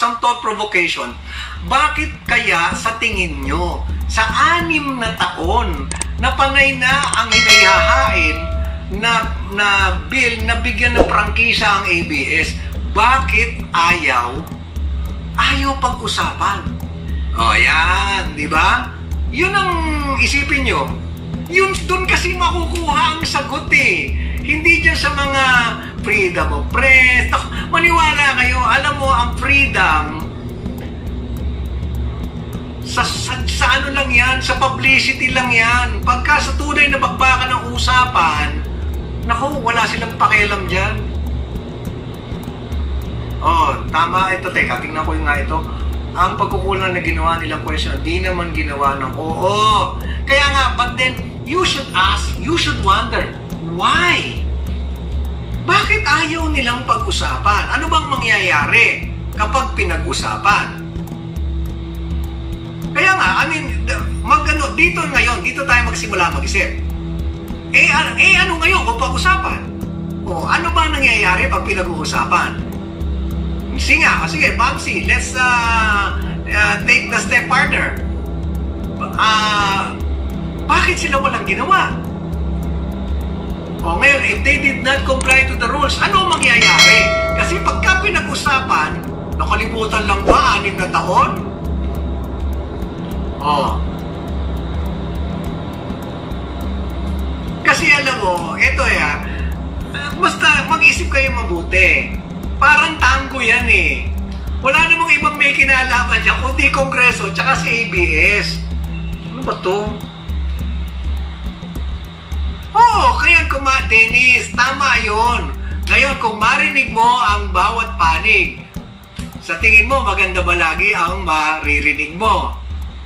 Some thought provocation. Bakit kaya sa tingin nyo, sa 6 na taon na panay na ang hinahahain na bill na bigyan ng prangkisa ang ABS, bakit ayaw pag-usapan? O yan, di ba? Yun ang isipin nyo. Yun doon kasi makukuha ang sagot eh. Hindi dyan sa mga freedom of press. Maniwala kayo, alam mo, ang freedom, sa ano lang yan, sa publicity lang yan. Pagka sa tunay na bakbakan ng usapan, naku, wala silang pakialam dyan. Oh, tama ito, teka, tingnan ko yung nga ito. Ang pagkukulang na ginawa nilang question, di naman ginawa ng oo. Kaya nga, but then, you should ask, you should wonder, why? Bakit ayaw nilang pag-usapan? Ano bang mangyayari kapag pinag-usapan? Kaya nga, I mean, dito ngayon, dito tayo magsimula mag-isip. Ano ngayon kung pag-usapan? O, ano ba nangyayari pag pinag-uusapan? Sige, Babsi, let's take the step partner. Bakit sila walang ginawa? O ngayon, if they did not comply to the rules, ano mangyayari? Kasi pagka pinag-usapan, nakalimutan lang ba 6 na taon? O. Kasi alam mo, ito basta mag-isip kayo mabuti. Parang tango yan eh. Wala namang ibang may kinalaman dyan, kundi Kongreso, tsaka si ABS. Ano ba to? Oo, kaya Dennis, tama yun. Ngayon, kung marinig mo ang bawat panig, sa tingin mo, maganda ba lagi ang maririnig mo?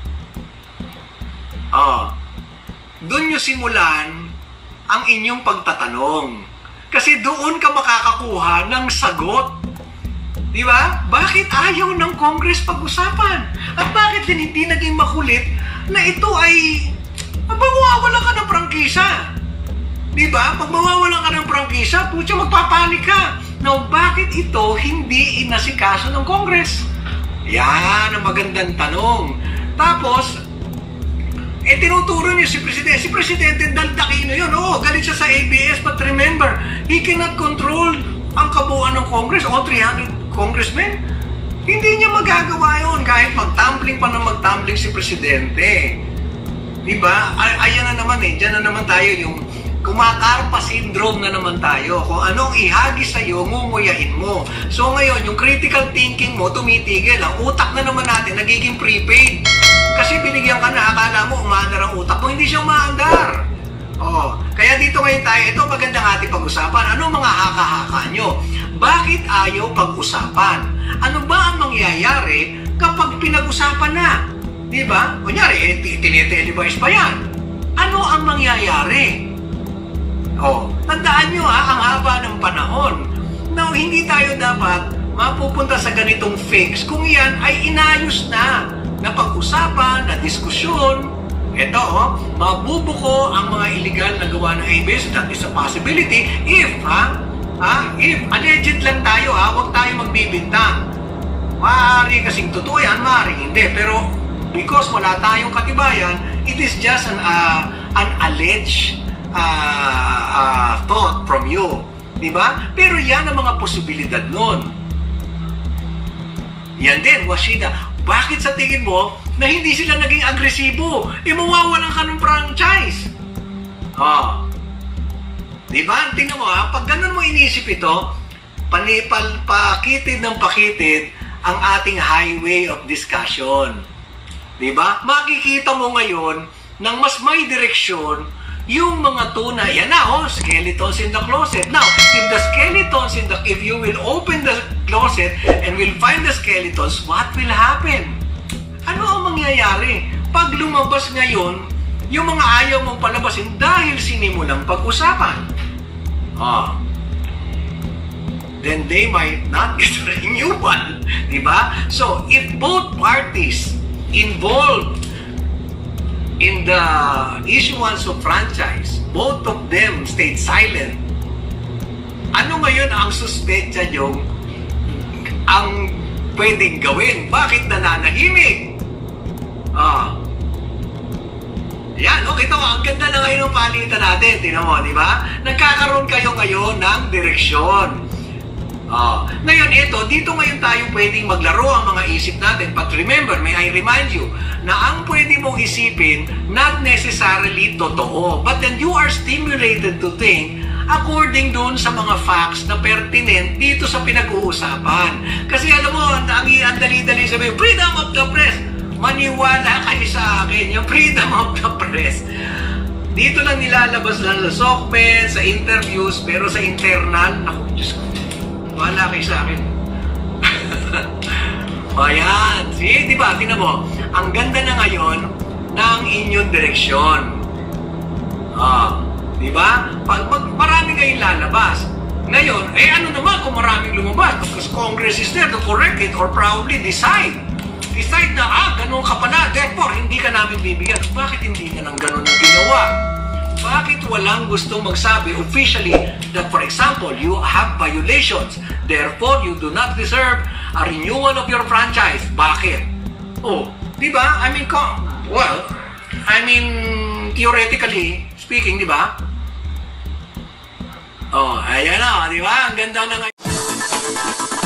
Doon nyo simulan ang inyong pagtatanong. Kasi doon ka makakakuha ng sagot. Di ba? Bakit ayaw ng Congress pag-usapan? At bakit din hindi naging makulit na ito ay mawawalan ka ng prangkisa? Di ba? Pag mawawalan ka ng prangkisa, putya, magpapanik ka. Now, bakit ito hindi inasikaso ng Congress? Yan ang magandang tanong. Tapos, tinuturo niyo si Presidente. Si Presidente, daldakino yun. Oo, galit siya sa ABS. But remember, he cannot control ang kabuuan ng Congress. All 300 congressmen. Hindi niya magagawa yun kahit magtumbling pa na magtumbling si Presidente. Diba? Ayan na naman Diyan na naman tayo yung kumakarpa syndrome na naman tayo. Kung anong ihagis sa'yo, ngunguyain mo. So ngayon, yung critical thinking mo, tumitigil. Ang utak na naman natin, nagiging prepaid. Kasi binigyan ka na, akala mo umaandar ang utak mo, hindi siya umaandar. Kaya dito ngayon tayo, ito magandang ating pag-usapan. Ano mga haka-haka nyo? Bakit ayaw pag-usapan? Ano ba ang mangyayari kapag pinag-usapan na? Diba? Kunyari, tinitelevise pa yan. Ano ang mangyayari? Tandaan nyo ang haba ng panahon. Now, hindi tayo dapat mapupunta sa ganitong fix kung yan ay inayos na pag-usapan, na diskusyon. Ito, mabubuko ang mga illegal na gawa ng ABS. That is a possibility if alleged lang tayo, huwag tayo magbibintang. Maaari kasing totoo yan, maaari hindi. Pero because wala tayong katibayan, it is just an alleged thought from you. Diba? Pero yan ang mga posibilidad nun. Yan din, Washida. Bakit sa tingin mo na hindi sila naging agresibo? Mawawalan ka ng franchise. Diba? Tingnan mo pag ganun mo inisip ito, pakitid ng pakitid ang ating highway of discussion. Diba? Makikita mo ngayon ng mas may direksyon yung mga tunay. Yan na, skeletons in the closet. Now, if you will open the closet and will find the skeletons, what will happen? Ano ang mangyayari? Pag lumabas ngayon, yung mga ayaw mong palabasin dahil sinimulang pag-usapan. Then they might not get renewal. Diba? So, if both parties involved in the issuance of franchise, both of them stayed silent, ano ngayon ang suspecha nyo? Ang pwedeng gawin. Bakit nananahimik? Yan, kita mo, ang ganda na ngayon ng palitan natin. Tingnan mo, di ba? Nagkakaroon kayo ngayon ng direksyon. Ngayon dito ngayon tayo pwedeng maglaro ang mga isip natin. But remember, may I remind you, na ang pwede mong isipin, not necessarily totoo. But then you are stimulated to think according dun sa mga facts na pertinent dito sa pinag-uusapan. Kasi alam mo, ang dali-dali sabihin, freedom of the press. Maniwala kayo sa akin, yung freedom of the press. Dito lang nilalabas lang sa SOCMED, sa interviews, pero sa internal, naku, Diyos ko, wala kayo sa akin. Ayan. See, di ba? Tingnan mo, ang ganda na ngayon ng inyong direksyon. Di ba? Marami kayong lalabas. Ngayon, ano naman kung maraming lumabas? Because Congress is there to correct it or probably decide na, ganun ka pala, therefore, hindi ka namin bibigyan. Bakit hindi ka nang ganun ang ginawa? Bakit walang gustong magsabi officially that, for example, you have violations, therefore, you do not deserve a renewal of your franchise? Bakit? Di ba? Theoretically speaking, di ba? Ayan na, di ba? Ang ganda na ngayon.